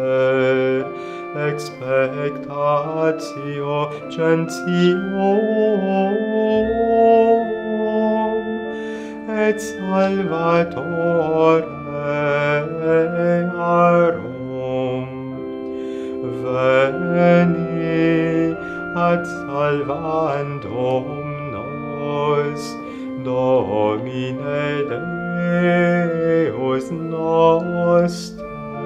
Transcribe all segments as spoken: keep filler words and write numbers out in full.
expectatio gentium, et salvatore earum. Veni ad salvandum nos, Domine Deus noster.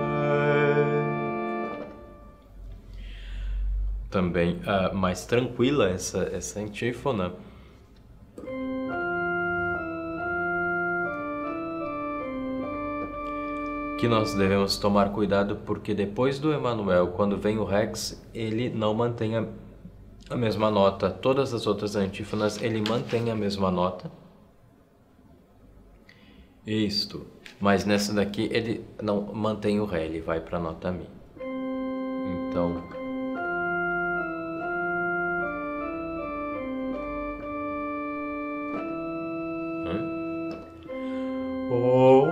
Também uh, mais tranquila essa, essa antífona. Que nós devemos tomar cuidado, porque depois do Emmanuel, quando vem o Rex, ele não mantém a, a mesma nota. Todas as outras antífonas, ele mantém a mesma nota. Isto. Mas nessa daqui, ele não mantém o Ré, ele vai para a nota Mi. Então... O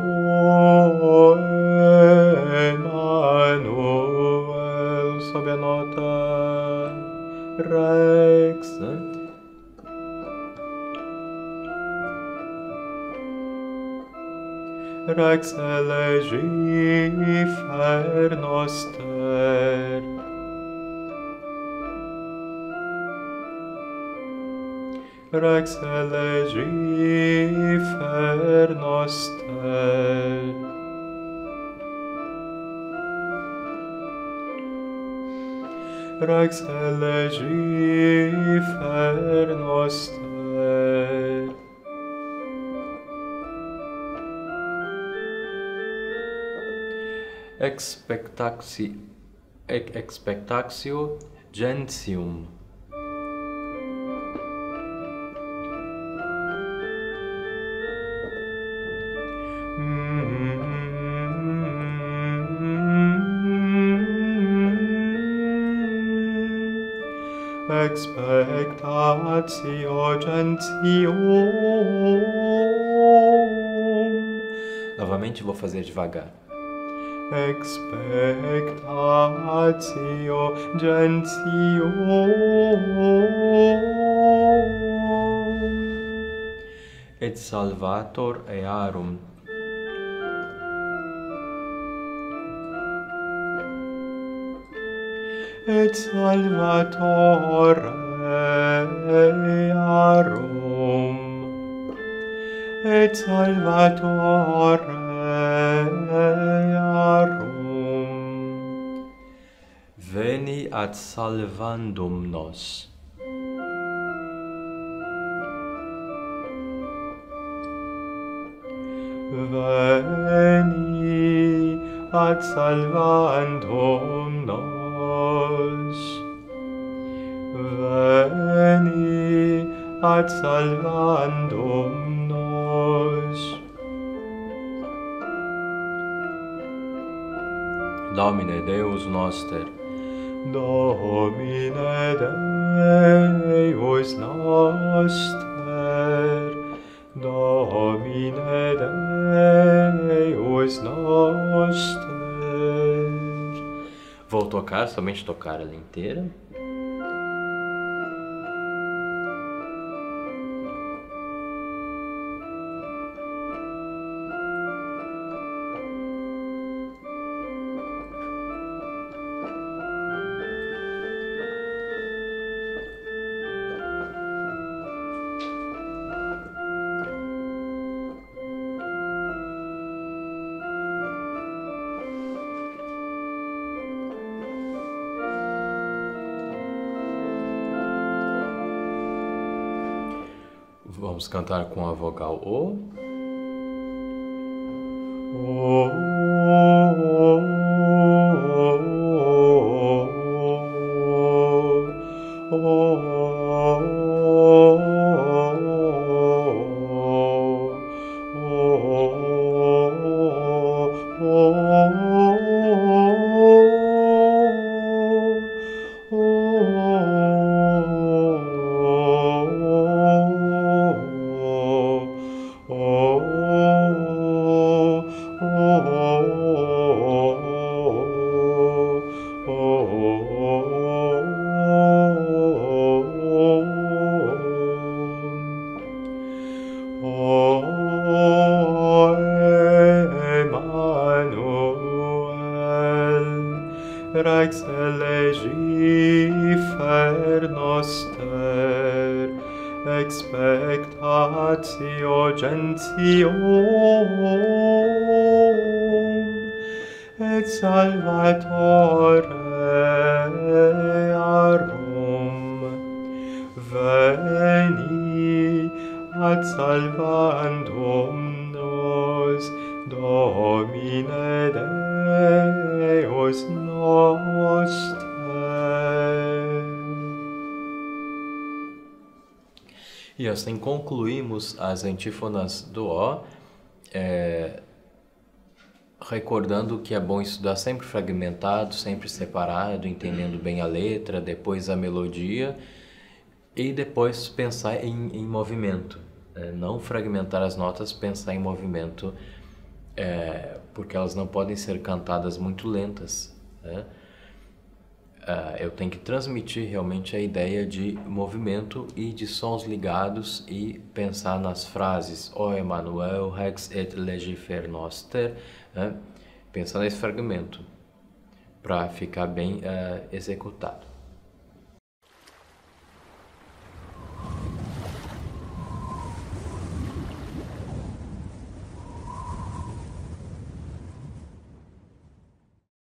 Emmanuel, sobe a nota Rex, né? Rex elegifer noster. Rex elegifer noster. Rex elegifer noster. Expectatio, expectatio gentium. Expectatio gentium. Novamente vou fazer devagar. Expectatio gentium. Et salvator earum. Et salvatore earum. Et salvatore earum. Veni ad salvandum nos. Veni ad salvandum nos. Veni ad salvandum nos. Domine Deus noster. Domine Deus noster. Domine Deus noster. Vou tocar, somente tocar ela inteira. Vamos cantar com a vogal O. O, o, oh, rex elegifer noster, expectatio gentium, et salvatore arum, veni ad salvandum nos, Domine Deus noster. E assim concluímos as antífonas do Ó, é, recordando que é bom estudar sempre fragmentado, sempre separado, entendendo bem a letra, depois a melodia, e depois pensar em, em movimento. É, não fragmentar as notas, pensar em movimento, é, porque elas não podem ser cantadas muito lentas, né? Uh, eu tenho que transmitir realmente a ideia de movimento e de sons ligados e pensar nas frases Ó Emmanuel, rex et legifer noster, né? Pensar nesse fragmento para ficar bem uh, executado.